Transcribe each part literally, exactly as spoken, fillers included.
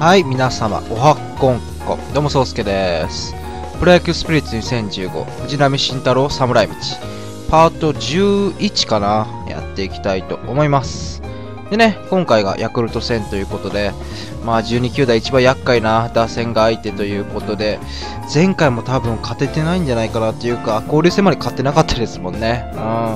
はい、皆様、おはっこんこ。どうも、そうすけです。プロ野球スピリッツにせんじゅうご、藤波晋太郎侍道、パートじゅういちかな、やっていきたいと思います。でね、今回がヤクルト戦ということで、まあ、じゅうに球団一番厄介な打線が相手ということで、前回も多分勝ててないんじゃないかなっていうか、交流戦まで勝ってなかったですもんね。うん。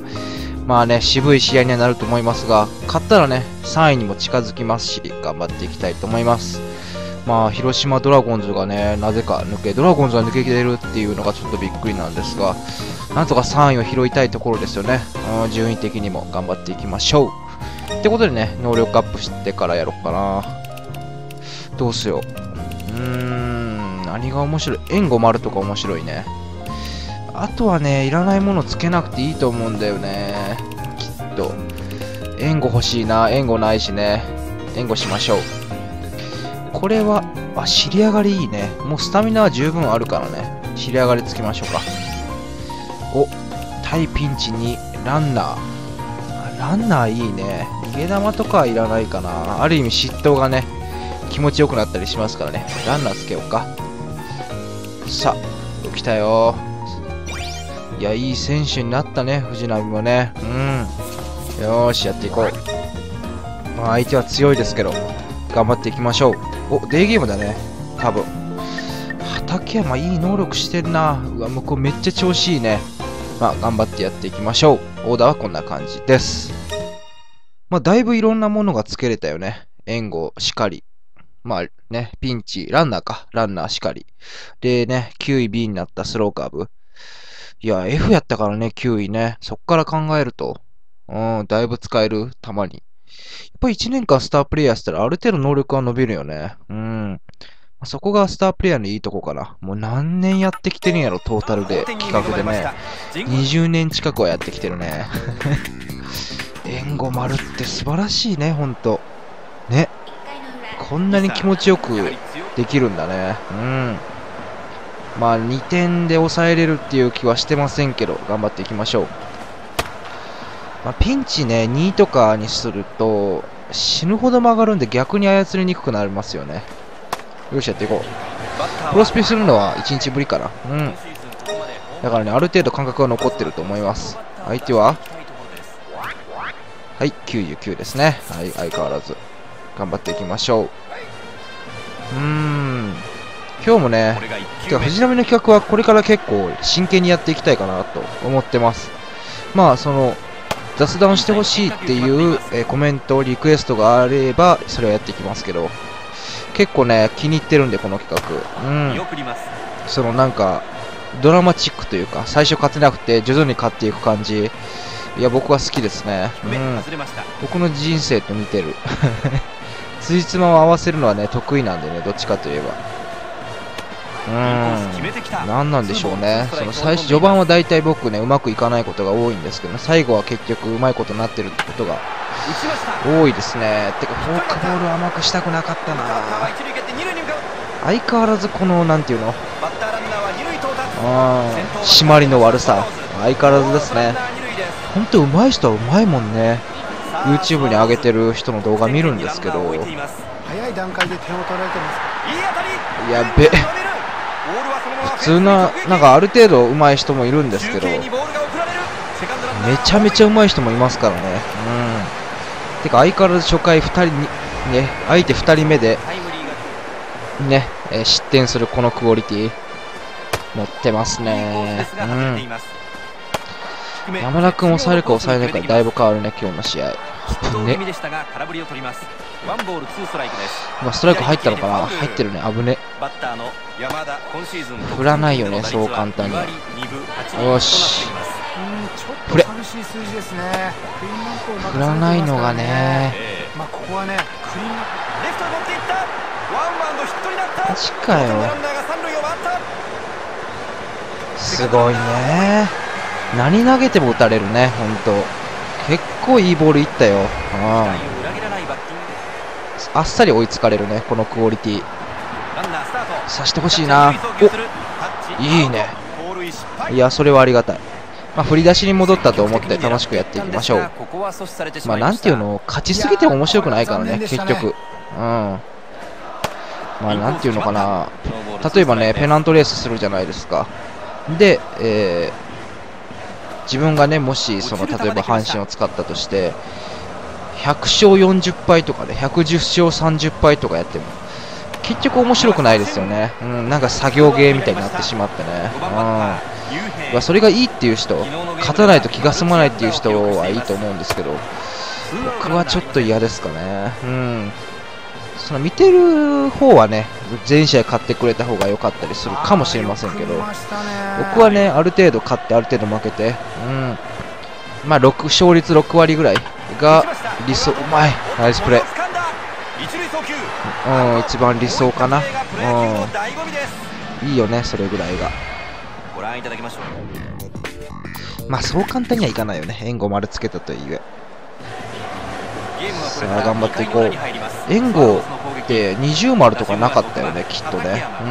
まあね、渋い試合にはなると思いますが、勝ったらね、さんいにも近づきますし、頑張っていきたいと思います。まあ、広島ドラゴンズがね、なぜか抜け、ドラゴンズが抜けてるっていうのがちょっとびっくりなんですが、なんとかさんいを拾いたいところですよね。うん、順位的にも頑張っていきましょう。ってことでね、能力アップしてからやろうかな。どうしよう。うーん、何が面白い？援護丸とか面白いね。あとはね、いらないものつけなくていいと思うんだよね。きっと。援護欲しいな。援護ないしね。援護しましょう。これは、あ、尻上がりいいね。もうスタミナは十分あるからね。尻上がりつけましょうか。お、対ピンチにランナー。ランナーいいね。逃げ玉とかはいらないかな。ある意味嫉妬がね、気持ちよくなったりしますからね。ランナーつけようか。さあ、来たよ。いや、いい選手になったね、藤波もね。うん。よーし、やっていこう。まあ、相手は強いですけど、頑張っていきましょう。お、デーゲームだね。多分。畠山いい能力してんな。うわ、向こうめっちゃ調子いいね。まあ、頑張ってやっていきましょう。オーダーはこんな感じです。まあ、だいぶいろんなものがつけれたよね。援護しかり。まあね、ピンチ、ランナーか。ランナーしかり。でね、きゅうい B になったスローカーブ。いや、F やったからね、きゅういね。そっから考えると、うん、だいぶ使える、たまに。やっぱりいちねんかんスタープレイヤーしたらある程度能力は伸びるよね。うん。そこがスタープレイヤーのいいとこかな。もう何年やってきてるんやろ、トータルで、企画でね。にじゅうねん近くはやってきてるね。援護丸って素晴らしいね、ほんと。ね。こんなに気持ちよくできるんだね。うん。まあ、にてんで抑えれるっていう気はしてませんけど、頑張っていきましょう。まあ、ピンチね、にとかにすると、死ぬほど曲がるんで逆に操りにくくなりますよね。よし、やっていこう。プロスピするのはいちにちぶりかな。うん。だからね、ある程度感覚が残ってると思います。相手ははい、きゅうじゅうきゅうですね。はい、相変わらず。頑張っていきましょう。うーん。今日もね、てか藤波の企画はこれから結構真剣にやっていきたいかなと思ってます。まあ、その、雑談してほしいっていう、えー、コメント、リクエストがあれば、それはやっていきますけど、結構ね、気に入ってるんで、この企画。うん。そのなんか、ドラマチックというか、最初勝てなくて、徐々に勝っていく感じ。いや、僕は好きですね。うん。僕の人生と似てる。辻褄を合わせるのはね、得意なんでね、どっちかといえば。うーん。何なんでしょうね。その最初、序盤は大体僕ね、うまくいかないことが多いんですけど、ね、最後は結局うまいことになってることが多いですね。てか、フォークボール甘くしたくなかったな。相変わらずこの、なんていうの、あー、締まりの悪さ。相変わらずですね。ほんと上手い人は上手いもんね。YouTube に上げてる人の動画見るんですけど。早い段階で点を取られてます。やべ。普通な、なんかある程度上手い人もいるんですけど、めちゃめちゃ上手い人もいますからね。うん。てか相変わらず初回ふたりに、ね、相手ふたりめで、ね、えー、失点するこのクオリティ、持ってますね。うん。山田君を抑えるか抑えないかでだいぶ変わるね、今日の試合。ね。今ストライク入ったのかな。入ってるね、危ね。振らないよね、そう簡単に。よし。振れ。振らないのがね。マジかよ。すごいね。何投げても打たれるね、ほんと。結構いいボールいったよ。ああ、あっさり追いつかれるね、このクオリティ。さしてほしいな。お、いいね。いや、それはありがたい。まあ、振り出しに戻ったと思って楽しくやっていきましょう。まあ、なんていうの、勝ちすぎても面白くないからね、結局。うん。 まあなんていうのかな、例えばねペナントレースするじゃないですか。で、えー、自分がねもしその例えば阪神を使ったとしてひゃく勝よんじゅっぱいとかでひゃくじゅっ勝さんじゅっぱいとかやっても結局面白くないですよね。うん、なんか作業ゲーみたいになってしまってね。うん、それがいいっていう人、勝たないと気が済まないっていう人はいいと思うんですけど、僕はちょっと嫌ですかね。うん、その見てる方はね全試合勝ってくれた方が良かったりするかもしれませんけど、僕はねある程度勝ってある程度負けて、うん、まあろく勝率ろく割ぐらいが理想。うまい、ナイスプレー。うん、一番理想かな。うん、いいよねそれぐらいが。まあそう簡単にはいかないよね、援護丸つけたというえ。さあ頑張っていこう。援護ってにじゅう丸とかなかったよねきっとね。うん、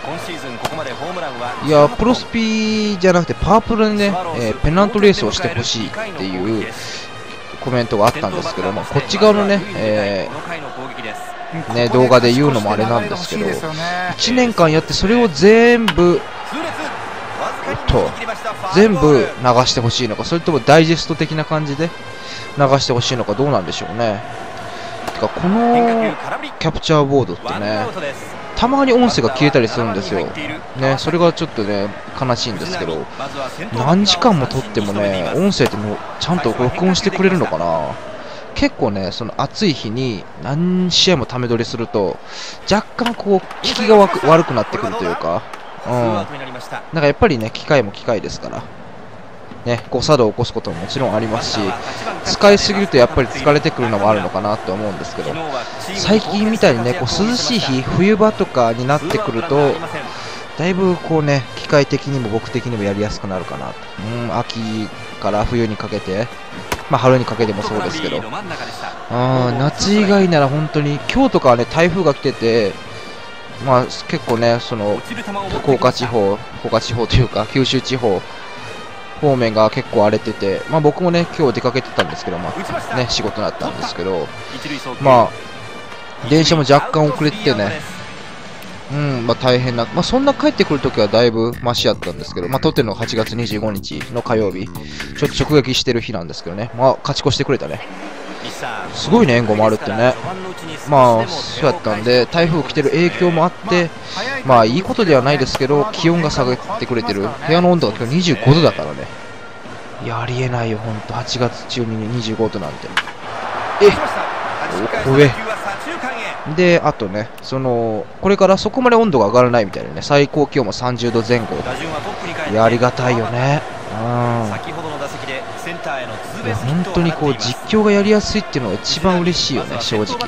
いやプロスピじゃなくてパープルにね、えー、ペナントレースをしてほしいっていうコメントがあったんですけども、こっち側のね、えー、ね動画で言うのもあれなんですけど、いちねんかんやってそれを全部おっと全部流してほしいのか、それともダイジェスト的な感じで流してほしいのか、どうなんでしょうね。てかこのキャプチャーボードってねたまに音声が消えたりするんですよね。それがちょっとね悲しいんですけど、何時間も撮ってもね音声ってもうちゃんと録音してくれるのかな。結構ねその暑い日に何試合もため撮りすると若干こう効きが悪くなってくるというか、うん、なんかやっぱりね機械も機械ですからね、誤作動を起こすことももちろんありますし、使いすぎるとやっぱり疲れてくるのもあるのかなと思うんですけど、最近みたいにねこう涼しい日、冬場とかになってくるとだいぶこうね機械的にも僕的にもやりやすくなるかなと。うん、秋から冬にかけて、まあ、春にかけてもそうですけど、あ夏以外なら本当に今日とかはね台風が来てて、まあ、結構ねその福岡地方福岡地方というか九州地方方面が結構荒れてて、まあ、僕もね今日出かけてたんですけど、まあね、仕事だったんですけど、まあ電車も若干遅れててね、うんまあ、大変な、まあ、そんな帰ってくるときはだいぶマシやったんですけど、まあ、撮ってるのがはちがつにじゅうごにちの火曜日、ちょっと直撃してる日なんですけどね、まあ、勝ち越してくれたね。すごいね援護もあるってね。まあそうやったんで台風来てる影響もあって、まあいいことではないですけど気温が下がってくれてる。部屋の温度が今日にじゅうごどだからね。いやありえないよほんと、はちがつ中ににじゅうごどなんて。えっお上で、あとねそのこれからそこまで温度が上がらないみたいなね、最高気温もさんじゅうどぜん後。いやありがたいよね。うんいや本当にこう実況がやりやすいっていうのが一番嬉しいよね正直。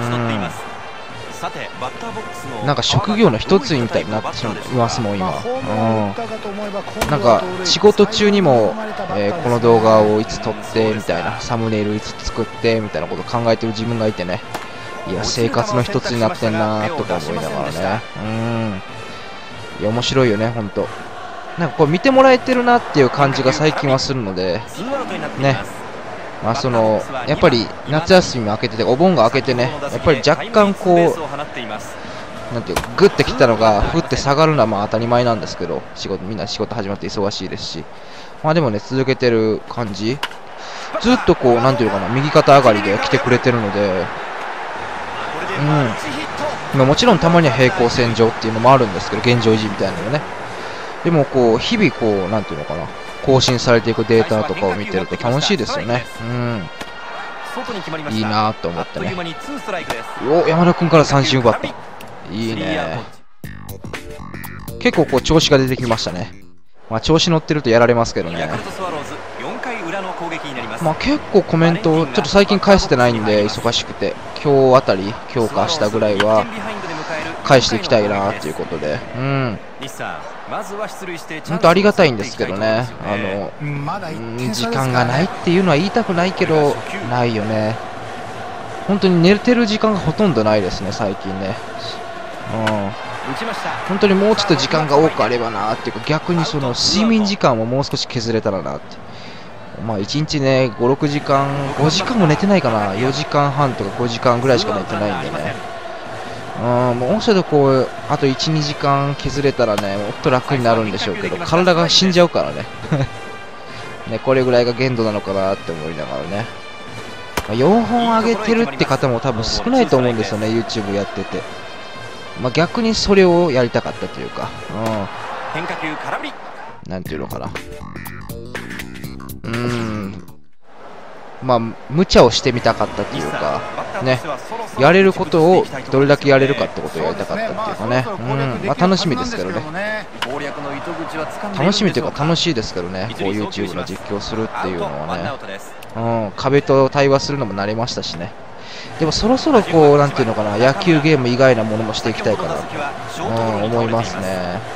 うんなんか職業の一つみたいになっていますもん今。うんなんか仕事中にも、えー、この動画をいつ撮ってみたいな、サムネイルいつ作ってみたいなことを考えてる自分がいてね、いや生活の一つになってんなとか思いながらね。うんいや面白いよね本当。なんかこう見てもらえてるなっていう感じが最近はするのでね。まあそのやっぱり夏休みも明けててお盆が明けてね、やっぱり若干こうなんていうグッてきたのがふって下がるのはまあ当たり前なんですけど、仕事みんな仕事始まって忙しいですし、まあでもね続けてる感じ、ずっとこうなんていうのかな右肩上がりで来てくれてるので、うんまあもちろんたまには平行線上っていうのもあるんですけど現状維持みたいなのね。でもこう日々こうなんていうのかな更新されていくデータとかを見てると楽しいですよね。うんいいなと思ってね。お山田君から三振奪った。いいね。結構こう調子が出てきましたね。まあ調子乗ってるとやられますけどね。まあ結構コメントちょっと最近返せてないんで忙しくて、今日あたり今日か明日ぐらいは返していきたいなということで、うん本当ありがたいんですけどね。あの、うん、時間がないっていうのは言いたくないけどないよね。本当に寝てる時間がほとんどないですね最近ね。うん本当にもうちょっと時間が多くあればなっていうか、逆にその睡眠時間をもう少し削れたらなって。まあいちにちねご、ろくじかんごじかんも寝てないかな。よじかんはんとかごじかんぐらいしか寝てないんでね。 うん、もうちょっとこう、あといち、にじかん削れたらね、もっと楽になるんでしょうけど、体が死んじゃうからね。ね、これぐらいが限度なのかなって思いながらね。まあ、よんほん上げてるって方も多分少ないと思うんですよね、YouTube やってて。まあ、逆にそれをやりたかったというか、うん。なんていうのかな。うーん。まあ、無茶をしてみたかったというか、ね、やれることをどれだけやれるかってことをやりたかったっていうかね、うん、まあ楽しみですけどね、楽しみというか楽しいですけどね、こう YouTube の実況するっていうのはね、うん、壁と対話するのも慣れましたしね、でもそろそろこう、なんていうのかな、野球ゲーム以外のものもしていきたいかなと、うん、思いますね。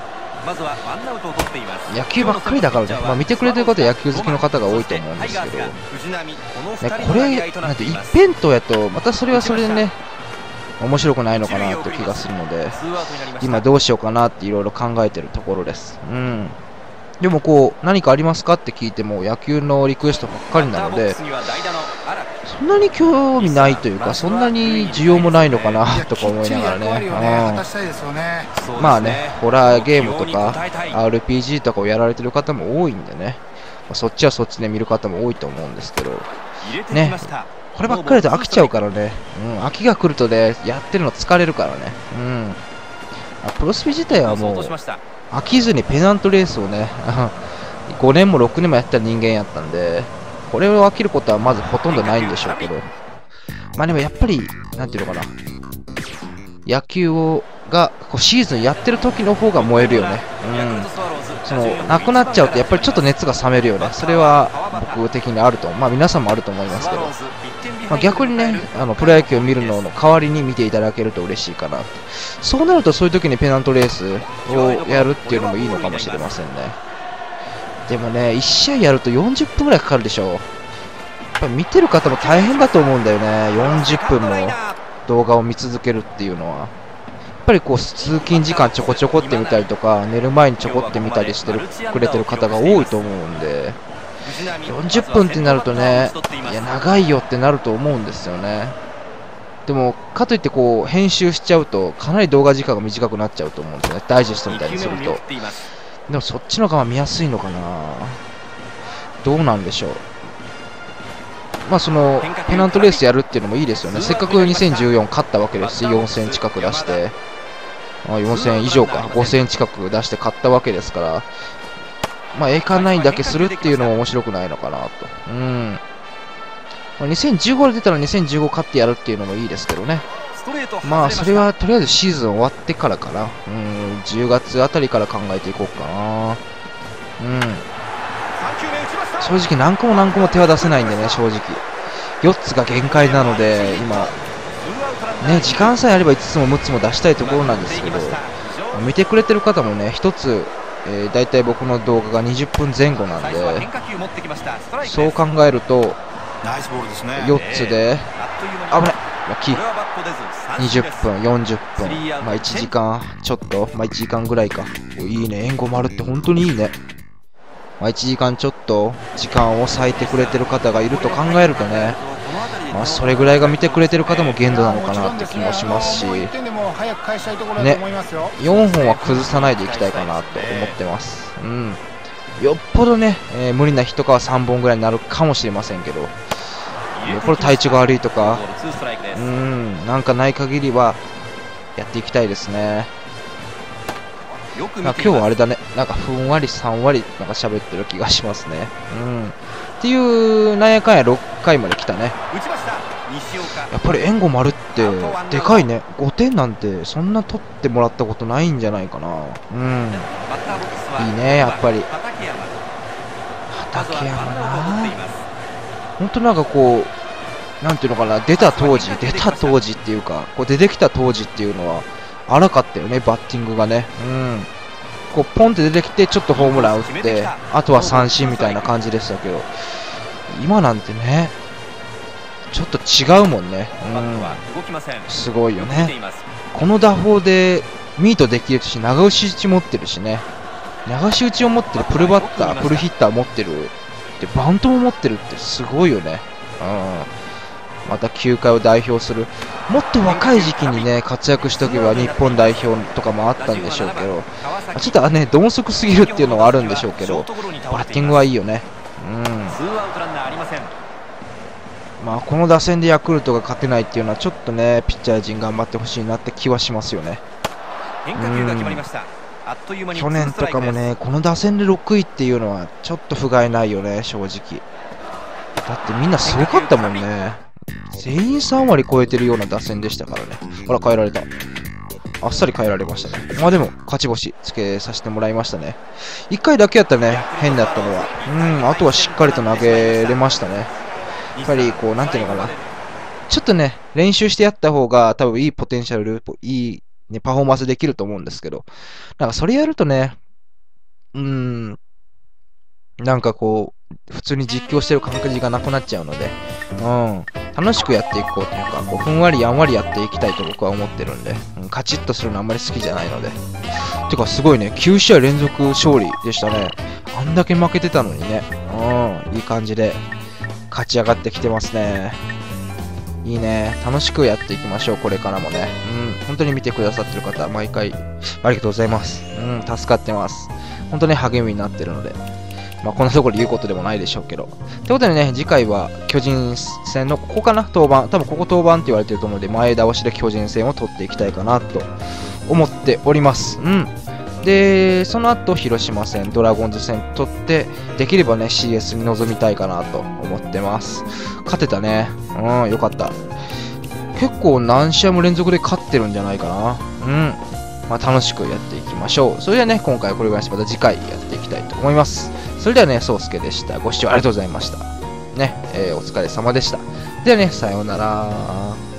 野球ばっかりだからね、まあ、見てくれてる方は野球好きの方が多いと思うんですけど、ね、これ、なんて一辺倒やと、またそれはそれでね、面白くないのかなという気がするので、今どうしようかなっていろいろ考えてるところです。うん。でもこう、何かありますかって聞いても、野球のリクエストばっかりなので、そんなに興味ないというか、そんなに需要もないのかなとか思いながらね。うん、まあね、ホラーゲームとか アールピージー とかをやられてる方も多いんでね、まあ、そっちはそっちで見る方も多いと思うんですけど、ね、こればっかりだと飽きちゃうからね、うん、飽きが来るとね、やってるの疲れるからね。うん、プロスピ自体はもう飽きずにペナントレースをねごねんもろくねんもやった人間やったんで、これを飽きることはまずほとんどないんでしょうけど、まあでもやっぱり、なんていうのかな、野球をがこうシーズンやってる時の方が燃えるよね。うん、そのなくなっちゃうとやっぱりちょっと熱が冷めるよね。それは僕的にあると、まあ皆さんもあると思いますけど、まあ、逆にね、あのプロ野球を見るのの代わりに見ていただけると嬉しいかな。そうなるとそういう時にペナントレースをやるっていうのもいいのかもしれませんね。でもね、いち試合やるとよんじゅっぷんぐらいかかるでしょ。やっぱり見てる方も大変だと思うんだよね。よんじゅっぷんも動画を見続けるっていうのは。やっぱりこう通勤時間ちょこちょこって見たりとか、寝る前にちょこって見たりしてるくれてる方が多いと思うんで、よんじゅっぷんってなるとね、いや長いよってなると思うんですよね。でもかといってこう編集しちゃうとかなり動画時間が短くなっちゃうと思うんですよね。ダイジェストみたいにすると。でもそっちの方が見やすいのかな、どうなんでしょう。まあそのペナントレースやるっていうのもいいですよね。せっかくにせんじゅうよん勝ったわけですし、よんせん近く出して、あよんせん以上か、ごせん近く出して勝ったわけですから、まあ栄冠ナインだけするっていうのも面白くないのかなと。うん、まあ、にせんじゅうごで出たらにせんじゅうご勝ってやるっていうのもいいですけどね。まあそれはとりあえずシーズン終わってからかな。うん、じゅうがつあたりから考えていこうかな。うん、正直何個も何個も手は出せないんでね、正直よっつが限界なので、今ね、時間さえあればいつつもむっつも出したいところなんですけど、見てくれてる方もね、ひとつ、えー、だいたい僕の動画がにじゅっぷんぜん後なんで、そう考えるとよっつで危ないラッキーにじゅっぷん、よんじゅっぷん、まあいちじかんちょっと、まあいちじかんぐらいか。いいね、援護丸って本当にいいね。まあいちじかんちょっと時間を割いてくれてる方がいると考えるとね、まあそれぐらいが見てくれてる方も限度なのかなって気もしますし、ね、よんほんは崩さないでいきたいかなと思ってます。うん。よっぽどね、えー、無理な日とかはさんぼんぐらいになるかもしれませんけど、これ体調が悪いとか、うん、なんかない限りはやっていきたいですね。今日はあれだね、なんかふんわりさんわりなんか喋ってる気がしますね。うん。っていうなんやかんやろっかいまで来たね。やっぱり援護丸ってでかいね。ごてんなんてそんな取ってもらったことないんじゃないかな。うん。いいね、やっぱり。畠山な。本当なんかこう、なんていうのかな、出た当時、出た当時っていうか、こう出てきた当時っていうのは、荒かったよね、バッティングがね。うん。こう、ポンって出てきて、ちょっとホームラン打って、あとは三振みたいな感じでしたけど、今なんてね、ちょっと違うもんね。うん。すごいよね。この打法で、ミートできるし、長押し打ち持ってるしね。流し打ちを持ってる、プルバッター、プルヒッター持ってる。でバントも持ってるってすごいよね。うん。 また球界を代表する、もっと若い時期にね、活躍しておけば日本代表とかもあったんでしょうけど、ちょっとね、鈍足すぎるっていうのはあるんでしょうけど、バッティングはいいよね。うん。まあ、この打線でヤクルトが勝てないっていうのは、ちょっとね、ピッチャー陣頑張ってほしいなって気はしますよね。去年とかもね、この打線でろくいっていうのは、ちょっと不甲斐ないよね、正直。だってみんなすごかったもんね。全員さんわり超えてるような打線でしたからね。ほら、変えられた。あっさり変えられましたね。まあでも、勝ち星つけさせてもらいましたね。いっかいだけやったね、変だったのは。うん、あとはしっかりと投げれましたね。やっぱり、こう、なんていうのかな。ちょっとね、練習してやった方が、多分いいポテンシャル、いい、ね、パフォーマンスできると思うんですけど、なんかそれやるとね、うーん、なんかこう、普通に実況してる感じがなくなっちゃうので、うん、楽しくやっていこうというか、こうふんわりやんわりやっていきたいと僕は思ってるんで、うん、カチッとするのあんまり好きじゃないので。てか、すごいね、きゅうしあい連続勝利でしたね。あんだけ負けてたのにね、うん、いい感じで勝ち上がってきてますね。いいね。楽しくやっていきましょう、これからもね。うん、本当に見てくださってる方、毎回ありがとうございます。うん、助かってます。本当に励みになってるので。まあ、こんなところで言うことでもないでしょうけど。ということでね、次回は巨人戦のここかな、登板。多分ここ登板って言われてると思うので、前倒しで巨人戦を取っていきたいかなと思っております。うん。で、その後、広島戦、ドラゴンズ戦取って、できればね、シーエス に臨みたいかなと思ってます。勝てたね。うん、よかった。結構何試合も連続で勝ってるんじゃないかな。うん。まあ、楽しくやっていきましょう。それではね、今回はこれぐらいにして、また次回やっていきたいと思います。それではね、そうすけでした。ご視聴ありがとうございました。ね、えー、お疲れ様でした。ではね、さようなら。